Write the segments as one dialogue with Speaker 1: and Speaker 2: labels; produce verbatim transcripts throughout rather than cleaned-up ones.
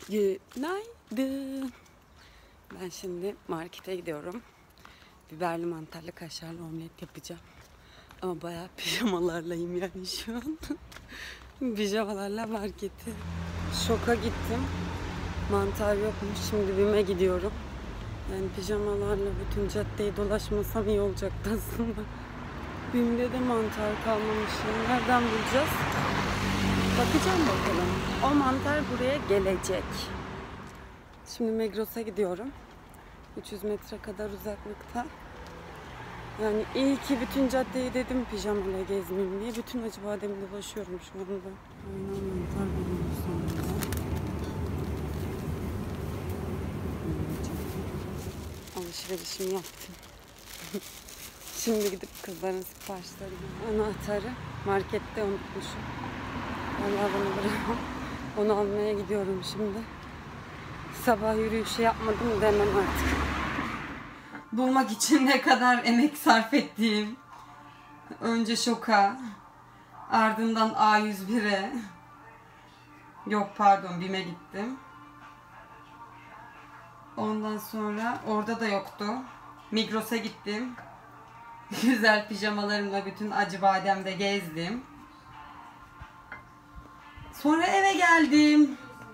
Speaker 1: Günaydın. Ben şimdi markete gidiyorum. Biberli mantarlı kaşarlı omlet yapacağım. Ama bayağı pijamalarlayım yani şu an. Pijamalarla markete. Şoka gittim. Mantar yokmuş. Şimdi BİM'e gidiyorum. Yani pijamalarla bütün caddeyi dolaşmasam iyi olacaktı aslında. BİM'de de mantar kalmamış. Nereden bulacağız? Bakacağım bakalım. O mantar buraya gelecek. Şimdi Migros'a gidiyorum. üç yüz metre kadar uzaklıkta. Yani iyi ki bütün caddeyi dedim pijamayla gezmeyeyim diye. Bütün Acıbadem'de dolaşıyorum şu anda. Aynen mantar buluyoruz sonunda. Alışverişimi yaptım. Şimdi gidip kızların siparişlerini, anahtarı markette unutmuşum. Vallahi bana bırak. Onu almaya gidiyorum şimdi. Sabah yürüyüşü yapmadım demem artık. Bulmak için ne kadar emek sarf ettiğim. Önce Şoka, ardından A yüz bire. Yok pardon BİM'e gittim. Ondan sonra orada da yoktu. Migros'a gittim. Güzel pijamalarımla bütün Acıbadem'de gezdim. Sonra eve geldim.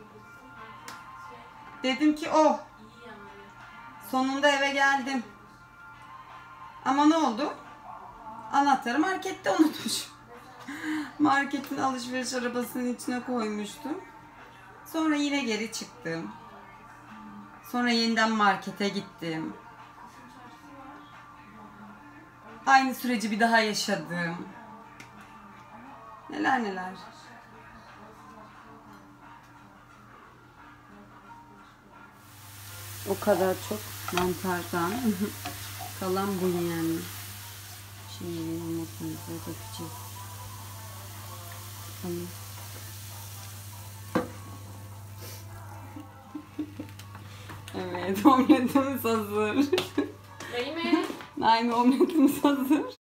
Speaker 1: Dedim ki oh. Sonunda eve geldim. Ama ne oldu? Anahtarı markette unutmuşum. Marketin alışveriş arabasının içine koymuştum. Sonra yine geri çıktım. Sonra yeniden markete gittim. Aynı süreci bir daha yaşadım. Neler neler. O kadar çok mantardan kalan bu yani. Şimdi yumurtamızı dökeceğiz. Tamam. Evet, omletimiz hazır.
Speaker 2: Değil mi?
Speaker 1: Aynı omletimiz hazır.